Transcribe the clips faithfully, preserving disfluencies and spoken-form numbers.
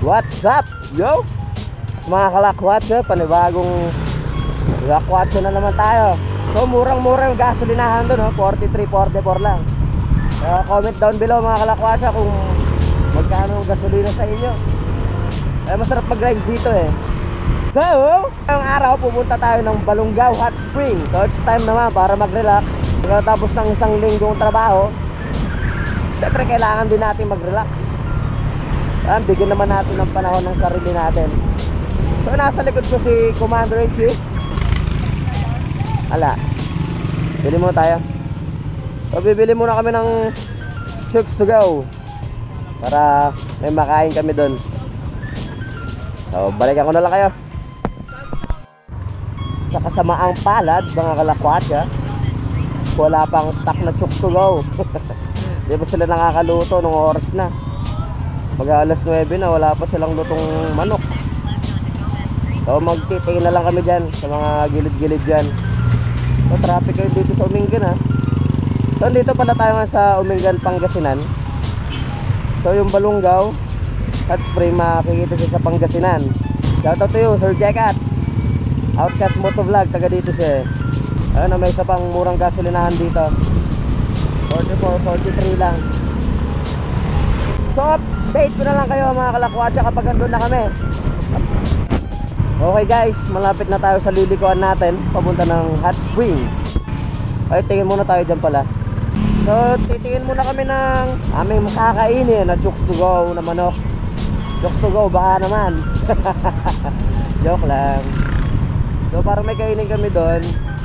What's up, yo? Mga kalakwatsa, panibagong lakwatsa na naman tayo. So murang-mura yung gasolinahan doon, no? forty-three, forty-four lang. Kaya comment down below mga kalakwatsa kung magkano yung gasolina sa inyo. Eh, masarap mag-rides dito eh. So, ngayong araw pupunta tayo ng Balungaw Hot Spring. So it's time naman para mag-relax. Pagkatapos ng isang linggong trabaho, siyempre kailangan din natin mag-relax. Ah, bigyan naman natin ng panahon ng sarili natin. So nasa likod ko si Commander-in-Chief. Ala, bili muna tayo. So bibili muna kami ng Chooks to go para may makain kami doon. So balikan ko na lang kayo. Sa kasamaang palad mga kalakwatsa, wala pang stock na Chooks to go. Di ba sila nakakaluto nung oras na? Mag alas nuwebe na, wala pa silang lutong manok. So magtitingin na lang kami dyan sa mga gilid-gilid dyan. So traffic kayo dito sa Umingan ha. So dito pala tayo nga sa Umingan, Pangasinan. So yung Balungaw Hot Spring makikita siya sa Pangasinan. Shout out to you Sir Jekat, Outcast Motovlog, taga dito siya. Ayun na, may isa pang murang gasolinahan dito, forty-four, forty-three lang. So update ko na lang kayo mga kalakwatsa kapag andun na kami. Okay guys, malapit na tayo sa lilikuan natin, papunta ng Hot Springs. Ay, tingin muna tayo dyan pala. So titingin muna kami ng aming makakainin na Chooks to go na manok. Chooks to go baka naman. Joke lang. So para may kainin kami doon.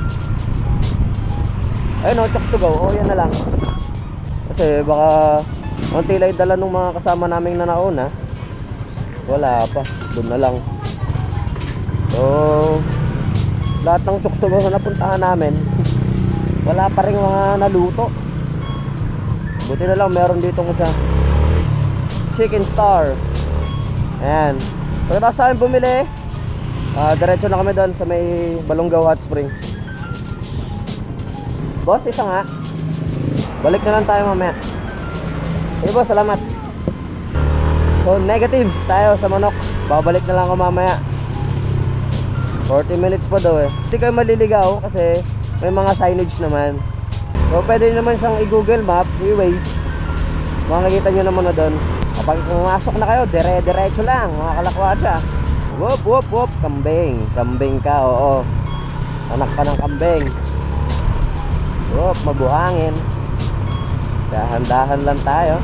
Ayun o, Chooks to go, o yan na lang. Kasi baka unti lang dala ng mga kasama naming na nauna, wala pa, doon na lang. So lahat ng Chooks to go na napuntahan namin, wala pa rin mga naluto. Buti na lang meron dito isa Chicken Star. Ayan, pagkatapos sa amin bumili, uh, diretso na kami doon sa may Balungaw Hot Spring. Boss, isa nga, balik na lang tayo mamaya. Hey boss, salamat. So negative tayo sa manok, babalik na lang ako mamaya. Forty minutes pa daw eh. Hindi kayo maliligaw kasi may mga signage naman. So pwede naman siyang i-google map, i-waze. Makikita nyo naman na doon. Kapag pumasok na kayo, dire-diretso lang mga kalakwatsa. Whoop whoop whoop, kambing. Kambing ka, oo. Anak ka ng kambing. Whoop, mabuhangin. Dahan-dahan lang tayo.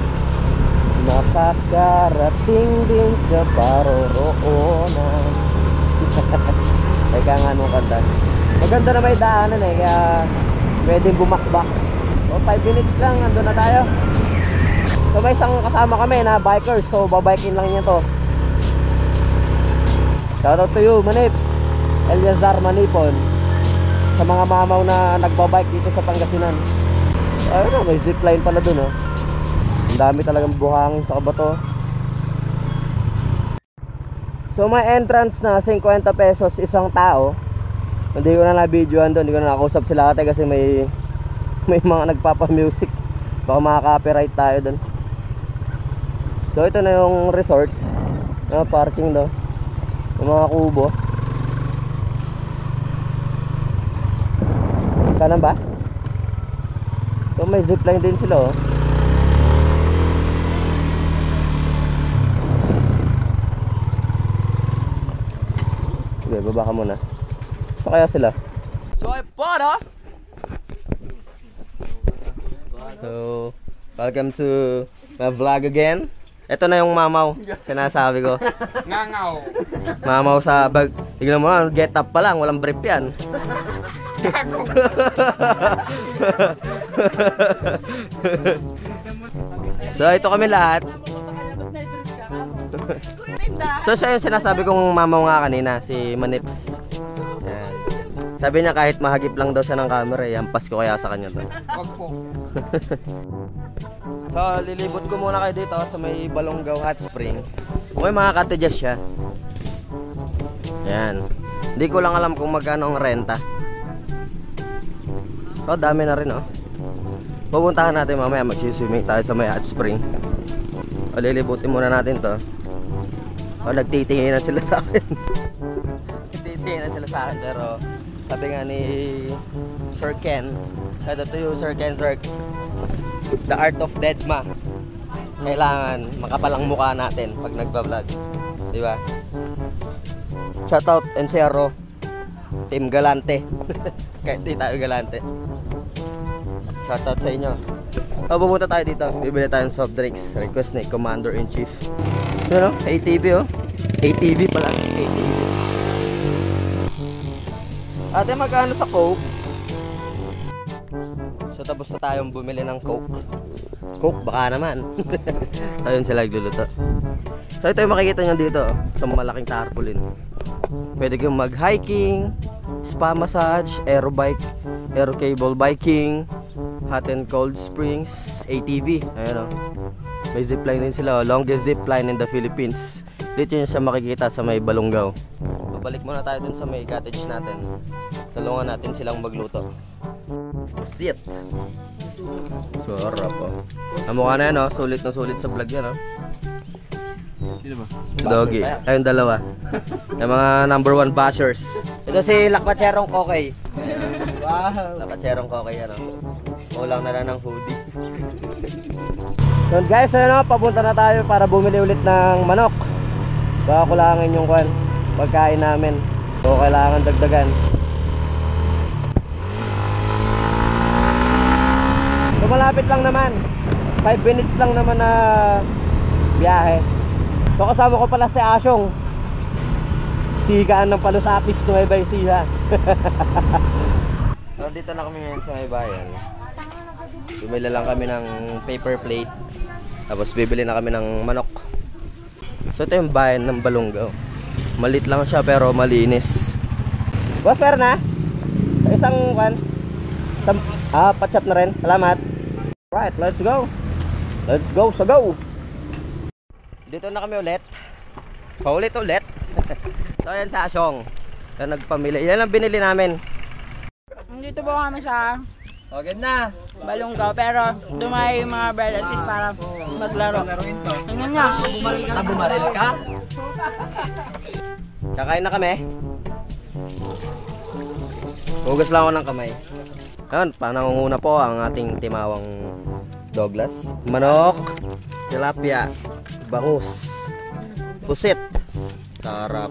Makakarating din sa paroroonan. Teka nga nung kanta. Maganda na may daanan eh, kaya pwedeng bumakbak. So five minutes lang, ando na tayo. So may isang kasama kami na bikers, so babikin lang niya to. Shout out to you Manips, Eliazar Manipon, sa mga mamaw na nagbabike dito sa Pangasinan. Ayun na, may zipline pala dun oh. Ang dami talagang buhangin sa kabato. So may entrance na fifty pesos isang tao. Hindi ko na na-videoan doon, hindi ko na nakausap sila ate kasi may may mga nagpapa-music. Baka maka-copyright tayo doon. So ito na yung resort, na parking daw, yung mga kubo. Kanan ba? So may zipline din sila oh. Sige, baba ka muna. So kaya sila. So ay para. So welcome to my vlog again. Ito na yung mamaw, sinasabi ko. Ngangaw. Mamaw sa bag. Tignan mo, get up pa lang, walang brief yan. So ito kami lahat. So siya yung sinasabi kong mamaw nga kanina, si Manips. Yan. Sabi niya kahit mahagip lang daw siya ng camera, eh, ampas ko kaya sa kanya to. Wag po. So lilibot ko muna kayo dito sa may Balungaw Hot Spring. May mga cottages siya. Yan. Hindi ko lang alam kung magkano ang renta. So dami na rin oh. Pupuntahan natin mamaya, mag-swimming tayo sa may hot spring. O lilibutin muna natin to. O, nagtitinginan sila sa akin. Nagtitinginan sila sa akin, pero sabi nga ni Sir Ken, shout out to you, Sir Ken Sir, the art of deadma. Kailangan makapalang mukha natin pag nagba-vlog. Di ba? Shout out Encero, Team Galante. Kahit di tayo galante. Shout out sa inyo. O, pumunta tayo dito. Bibili tayo ng soft drinks. Request ni Commander-in-Chief. Ano? A T V oh. A T V pala. A T V. Ate, magkano sa Coke? So, tapos na tayong bumili ng Coke. Coke, baka naman. Ayun sila nagluluto. So, ito yung makikita nyo dito oh, sa malaking tarpaulin. Pwede kayong mag-hiking, spa massage, aero bike, aero cable biking, hot and cold springs, A T V. Ayun oh. May zipline din sila oh. Longest zipline in the Philippines. Dito yun siya makikita sa may Balongaw. Babalik muna tayo dun sa may cottage natin. Tulungan natin silang magluto. Shit. Sarap oh. Ang mukha na yan oh. Sulit na sulit sa vlog yan oh. Sino ba? Doggy. Ayun dalawa. Yung mga number one bashers. Ito si Lakwacherong Kokay. Wow. Lakwacherong Kokay ano. Kulang na lang ng hoodie. So guys, ano, papunta na tayo para bumili ulit ng manok. Baka kulangin yung kwan, pagkain namin. So kailangan dagdagan. So malapit lang naman. five minutes lang naman na biyahe. So kasama ko pala si Asyong. Sigaan ng Palusapis, Nueva Ecija. So dito na kami ngayon sa may bayan. Bumili lang kami ng paper plate. Tapos bibili na kami ng manok. So ito yung bayan ng Balongaw. Malit lang siya pero malinis. Boss, meron na? Sa isang kan? Ah, patchap na rin. Salamat. Right, let's go. Let's go, so go. Dito na kami ulit. Paulit ulit. So yan sa Asyong. So nagpamili. Yan ang binili namin. Dito po kami sa Okay na. Balongaw, pero dumay yung mga brothers para maglaro. Tingnan niya. Ah, bumaril ka? Kakain na kami. Hugas lang ako ng kamay. Ayan, panangunguna po ang ating timawang Douglas. Manok, tilapia, bangus, pusit. Sarap.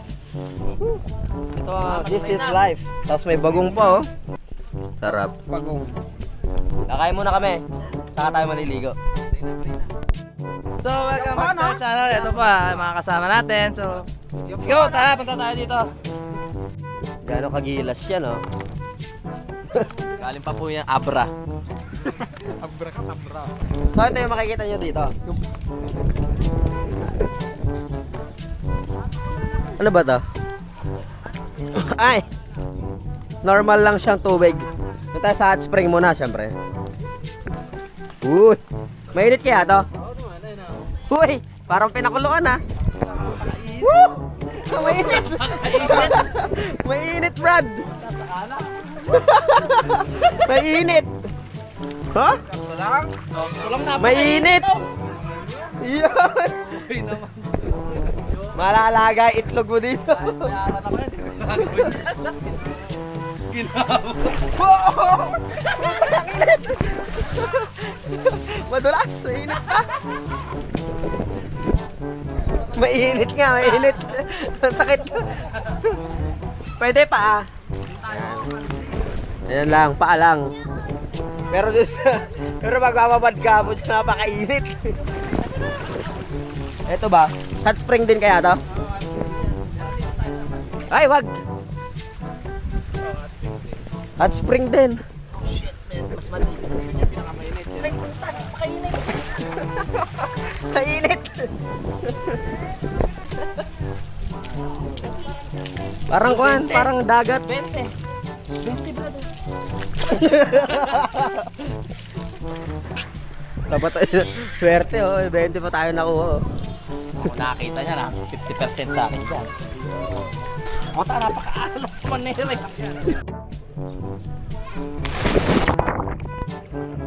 Ito, this is life. Tapos may bagong pa oh. Sarap. Bagong. Kakain muna kami. Saka tayo maliligo. So, welcome back to our channel. Ito pa, mga kasama natin. So, let's go. Tara, punta tayo dito. Gano'ng kagilas yan oh. Galing pa po yan, Abra. Abra ka, abra. So ito yung makikita nyo dito. Ano ba to? Ay! Normal lang siyang tubig. Ito tayo sa hot spring muna syempre. Uy! Mainit kaya to? Uy! Parang pinakuluan ha. Woo! Mainit! Mainit, Brad! Mainit! Ha? Walang? Walang na. Mainit! Yan! Malalaga itlog mo dito. Ang init! Madulas! Mainit pa! Mainit nga, mainit! Ang sakit! Pwede pa ah! Ayan. Ayan lang, paa lang. Pero dun sa, pero magbababad ka mo siya, napakainit. Ito ba? Hot spring din kaya to? Ay, wag! Hot spring din. Shit, man. Mas maliit. Yun yung pinakamainit. Ay, puta, napakainit. Mainit! Parang kuhan, parang dagat. twenty. twenty, brother. Dapat tayo, swerte oh, twenty pa tayo nakuha oh. Kung nakakita niya na, fifty percent sa akin dyan. O ta, napaka-alok naman na yun eh.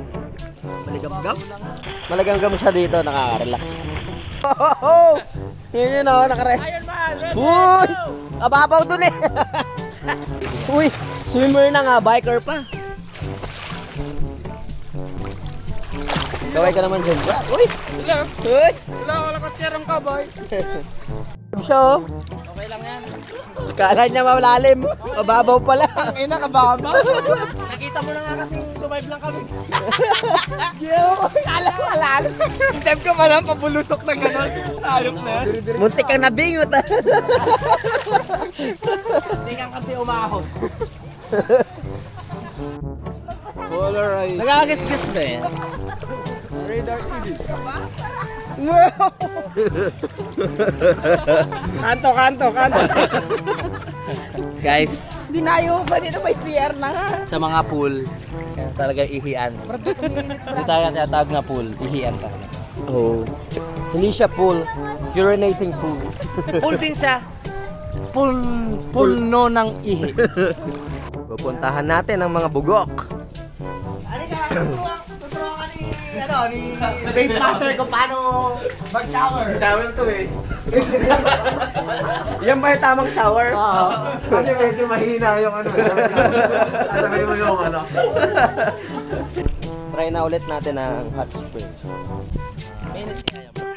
Maligamgam? Maligamgam siya dito, nakaka-relax. Oh, Yun yun, oh, nakare. Uy! Ababaw dun eh. Uy, swimmer na nga, biker pa. Kaway ka naman dyan. Uy! Hello? Uy! Wala, wala ka tiyarang ka, boy. Siya, oh. Okay lang yan. Kala niya malalim. Mababaw pala. Ang ina ka ba ba? Nakita mo na nga kasing survive lang kami. Yo, ala ala. Time ko man pabulusok na gano'n. Ayok na yan. Muntik kang nabingot ah. Hindi kang kasi umahon. Polarized. Nagagasgas na eh. Radar T V. Kanto, kanto, kanto. Guys, Dinayo pa dito may C R na nga. sa mga pool, kaya talaga ihian. Hindi tayo tinatawag na pool, ihian ka. Oh. Hindi siya pool. Urinating pool. Pool din siya. Pool, pulno ng ihi. Pupuntahan natin ang mga bugok. Ano, ni Babe Master kung paano mag-shower. Shower to eh. Yan ba yung tamang shower? Oo. Kasi medyo mahina yung ano. Sabi mo yung ano. Try na ulit natin ang hot spring. Minutes kaya mo.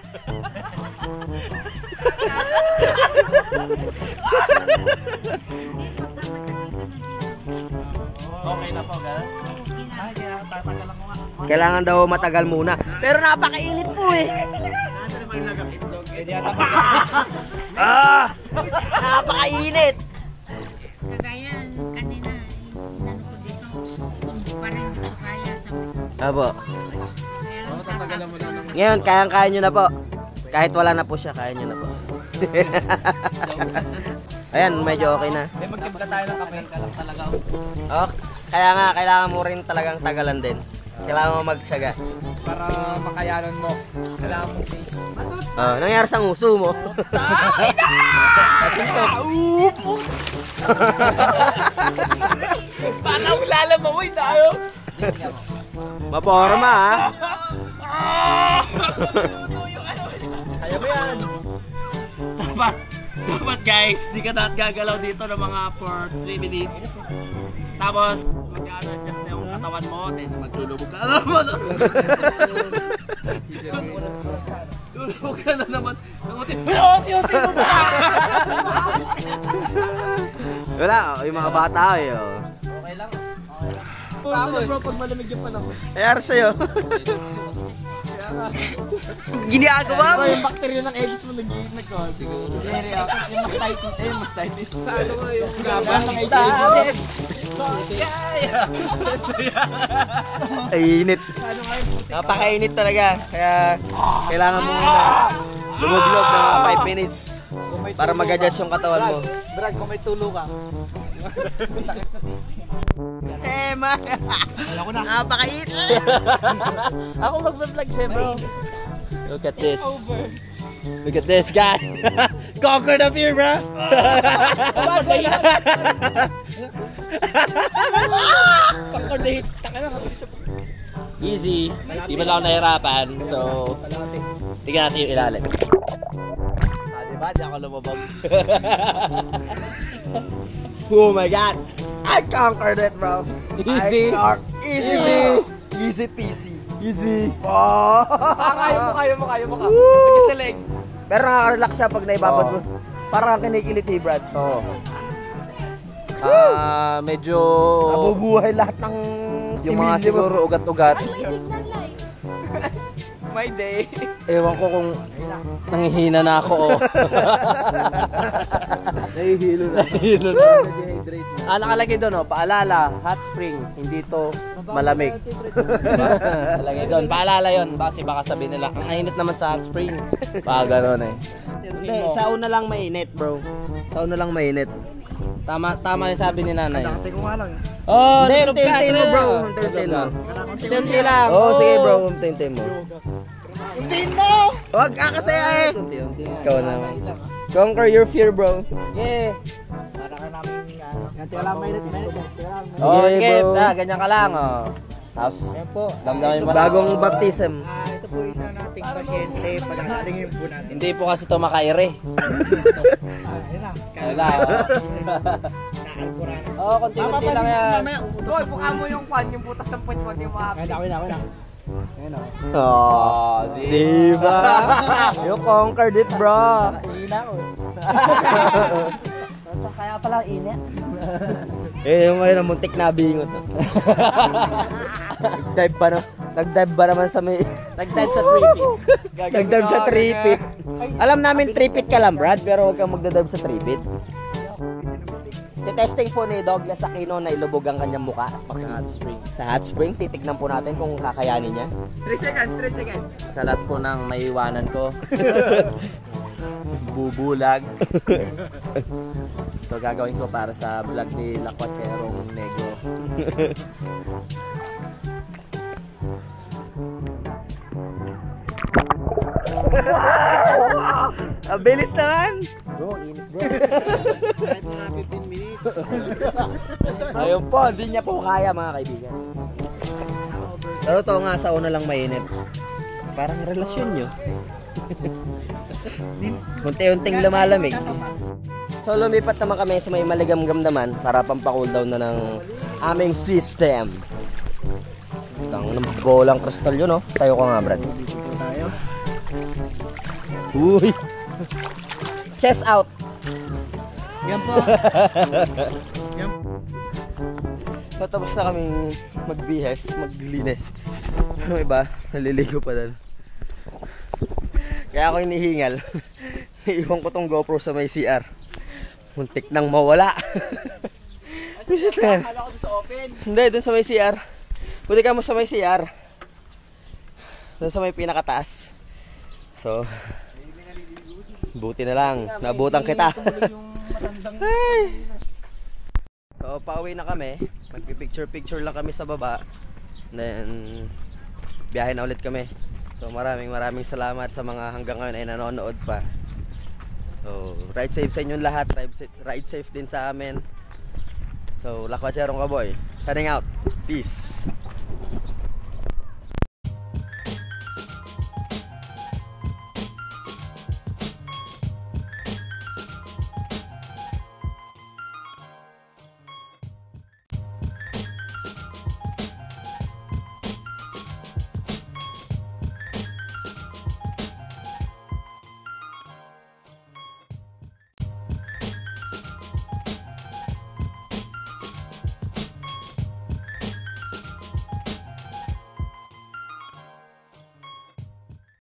Okay na po, gano'n? Ay, kaya tatagal lang ko nga. Kailangan daw matagal muna. Pero napakainit po eh. Ah! Napakainit. Kagaya kanina, inano ko dito, pa rin dito kaya sa Abo. kaya lang tatap- Ngayon, kayang-kaya nyo na po. Kahit wala na po siya, kaya nyo na po. Ayan, medyo okay na. May magkibla tayo ng kape. Ka lang talaga. Oh, kaya nga, kailangan mo rin talagang tagalan din. Kailangan mo magtyaga. Para makayanan mo. Kailangan mong face. Oh, nangyari sa nguso mo. Paano lalabawoy tayo? Maporma ha. Kaya mo yan. Dapat, dapat guys, di ka dapat gagalaw dito ng mga for three minutes. Tapos, mag-adjust na yung katawan mo, then magtulubog ka. Alam mo, no? Tulubog ka na naman. Uti-uti mo ba? Wala, oh, yung mga bata eh. Oh. Okay lang. Tama bro, pag malamig yung panahon. Nangyari sa'yo. Ginagawa mo? Yung bakterya ng Aedes mo nag-iit na ko. Siguro. Yung mastitis. Eh, mastitis. Sa ano ko yung laban ng H I V. Ay, init. Napakainit talaga. Kaya kailangan mo muna lumublob ng mga five minutes para mag-adjust yung katawan mo. Brad, kung may tulo ka. Sakit sa titi. Tema! Napakainit! Ako mag-vlog siya, bro. Look at this. Look at this guy. Conquer the fear, bro. Conquer the hit. Easy. Di ba lang ako nahirapan? So, tingnan natin yung ilalim. Ah, diba? Di ako lumabog. Oh my god! I conquered it, bro! Easy. I con- easy! Easy peasy! Easy! Oh! Ah, kaya mo, kaya mo, kaya mo ka. Woo! Nag-select. Pero nakaka-relax siya pag naibabad mo. Parang kinikiliti, Brad. Oo. Ah, medyo Nabubuhay lahat ng yung mga similyo mo. siguro ugat-ugat. My day. Ewan ko kung nanghihina na ako. Oh. Nahihilo na. Nahihilo na. Ah, nakalagay doon, oh, paalala, hot spring, hindi to malamig. Nakalagay doon, paalala yon. Kasi baka sabihin nila, ang init naman sa hot spring. Baka gano'n eh. Hindi, sa una lang mainit, bro. Sa una lang mainit. Tama, tama yung sabi ni nanay. Kakatay ko nga lang. Oh, Hindi, natulog ka, unti-unti mo, tara. bro. Unti-unti mo. Unti-unti lang. Oo, oh, sige, bro. Unti-unti mo. Untiin mo! Huwag kakasaya eh. Unti-unti nga. Ikaw naman. Conquer your fear, bro. Yeah. Para ka namin ano. Wala mainit, mainit. Oh, Okay, sige, bro. ah, ganyan ka lang, oh. Tapos, Yan po. damdamin mo na. Bagong baptism. Ah, ito po isa nating pasyente. Pagkakalingin po natin. Hindi po kasi ito makaire. Ah, yun na. Wala, oh. Naalpuranas. Oo, konti-konti lang yan. Mamaya, uutot Boy, na po buka mo yun. yung kwan, yung butas ng puwet yung mga Ayun na, ayun na, ayun na. Oh, Oh, see? diba? You conquered it, bro. Hina ko. Kaya pala init. Eh, yung ngayon, muntik na bingot. Nag-dive pa na. Nag-dive ba naman sa may... Nag-dive sa three feet. Nag-dive sa three feet. Alam namin three feet ka lang, Brad, pero huwag kang magdadive sa three feet. Testing po ni Douglas Aquino na ilubog ang kanyang muka Sa hot spring. sa hot spring. Titignan po natin kung kakayanin niya. three seconds, three seconds. Sa lahat po ng maiiwanan ko. Bubulag. Ito gagawin ko para sa vlog ni Lakwatserong Negro. Ang bilis naman! Bro, init bro. Kahit mga fifteen minutes. Ayun po, hindi niya po kaya mga kaibigan. Pero to nga sa una lang mainit. Parang relasyon nyo. Unti-unting lumalamig. So lumipat naman kami sa may maligamgam naman para pampacool down na ng aming system. Tang ng bolang kristal yun, no? Tayo ko nga, Brad. Dito tayo. Uy! Chest out! Yan po. Yan. Tatapos na kaming magbihes, maglinis. Ano iba? Naliligo pa doon. Kaya ako hinihingal. Iiwan ko tong GoPro sa may C R. Muntik nang mawala. Visit na. Akala ko doon sa open. Hindi, dun sa may C R. Buti ka mo sa may C R. Dun sa may pinakataas. So, buti na lang. Nabutan kita. Ay. So, pauwi na kami. Magpipicture-picture lang kami sa baba. Then, biyahe na ulit kami. So, maraming maraming salamat sa mga hanggang ngayon ay nanonood pa. So, ride safe sa inyong lahat. Ride safe, ride safe din sa amin. So, Lakwatserong Kaboy. Signing out. Peace.